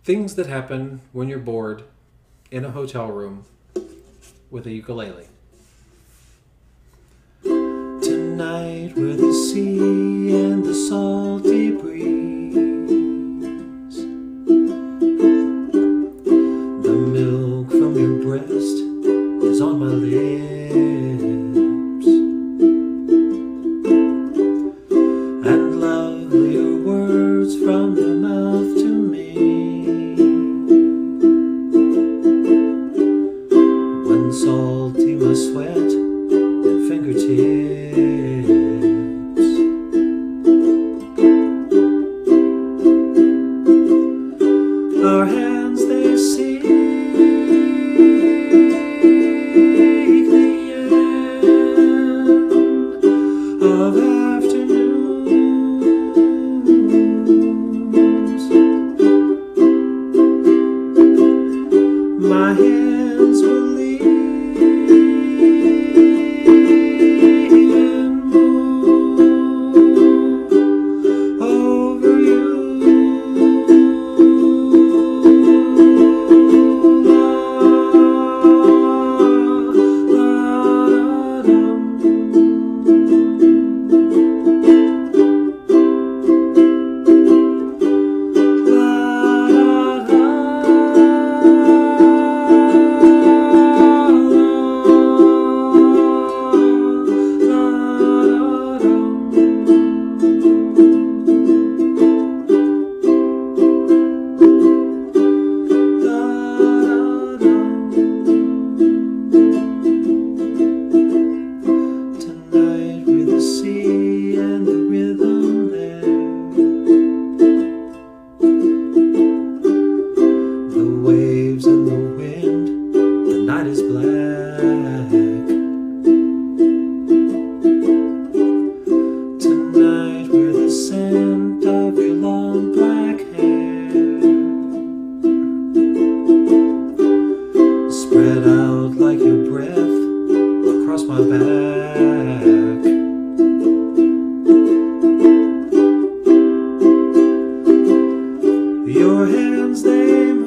Things that happen when you're bored in a hotel room with a ukulele. Tonight with the sea and the salty breeze, the milk from your breast is on my lips, and lovelier words from your mouth to me. When salty my sweat and fingertips, our hands they seek the end of afternoons. My hands will lead and move over you. Tonight with the sea and the rhythm there, the waves and the wind, the night is black. Tonight we're the scent of your long black hair, spread out like your breath across my back. Your hands, they